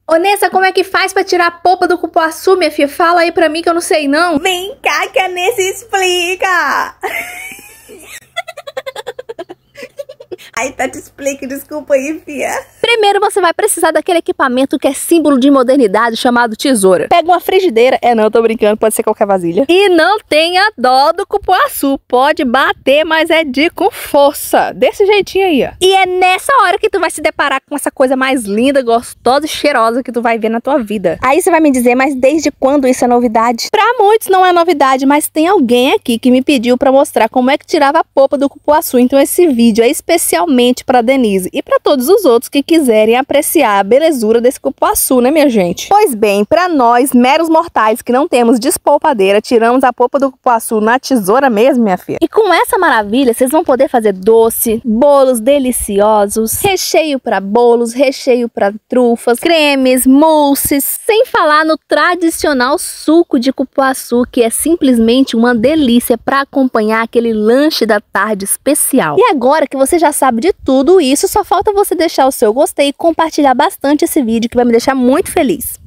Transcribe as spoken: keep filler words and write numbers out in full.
Ô, Nessa, como é que faz pra tirar a polpa do cupuaçu, minha filha? Fala aí pra mim que eu não sei não. Vem cá que a Nessa explica. Aí tá, te explica, desculpa aí, fia. Primeiro você vai precisar daquele equipamento que é símbolo de modernidade chamado tesoura. Pega uma frigideira, é não, eu tô brincando, pode ser qualquer vasilha. E não tenha dó do cupuaçu, pode bater, mas é de com força, desse jeitinho aí, ó. E é nessa hora que tu vai se deparar com essa coisa mais linda, gostosa e cheirosa que tu vai ver na tua vida. Aí você vai me dizer, mas desde quando isso é novidade? Pra muitos não é novidade, mas tem alguém aqui que me pediu pra mostrar como é que tirava a polpa do cupuaçu, então esse vídeo é especialmente pra Denise e pra todos os outros que quiserem apreciar a belezura desse cupuaçu, né, minha gente? Pois bem, pra nós, meros mortais que não temos despolpadeira, tiramos a polpa do cupuaçu na tesoura mesmo, minha filha. E com essa maravilha, vocês vão poder fazer doce, bolos deliciosos, recheio pra bolos, recheio pra trufas, cremes, mousses, sem falar no tradicional suco de cupuaçu, que é simplesmente uma delícia pra acompanhar aquele lanche da tarde especial. E agora que você já sabe de tudo isso, só falta você deixar o seu gostei e compartilhar bastante esse vídeo, que vai me deixar muito feliz.